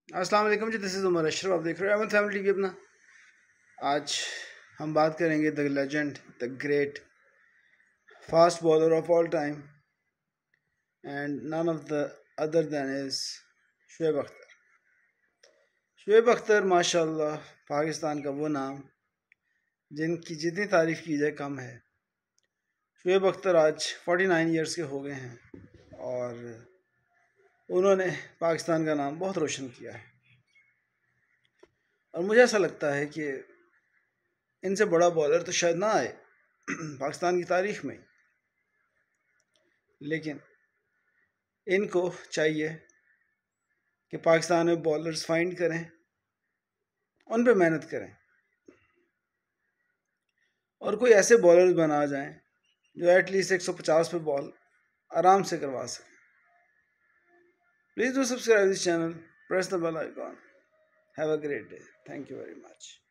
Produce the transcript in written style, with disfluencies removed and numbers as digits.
अस्सलाम वालेकुम जी, दिस इज़ उमर अशरफ। आप देख रहे हो अहमद फैमिली टीवी अपना। आज हम बात करेंगे the legend, the great fast bowler of all time and none of the other than is Shoaib Akhtar. Shoaib Akhtar माशाल्लाह पाकिस्तान का वो नाम जिनकी जितनी तारीफ़ की जाए कम है। शोएब अख्तर आज 49 ईयर्स के हो गए हैं और उन्होंने पाकिस्तान का नाम बहुत रोशन किया है। और मुझे ऐसा लगता है कि इनसे बड़ा बॉलर तो शायद ना आए पाकिस्तान की तारीख में, लेकिन इनको चाहिए कि पाकिस्तान में बॉलर्स फाइंड करें, उन पे मेहनत करें और कोई ऐसे बॉलर्स बना जाएं जो एटलीस्ट 150 पे बॉल आराम से करवा सकें। Please do subscribe this channel, press the bell icon. Have a great day. Thank you very much.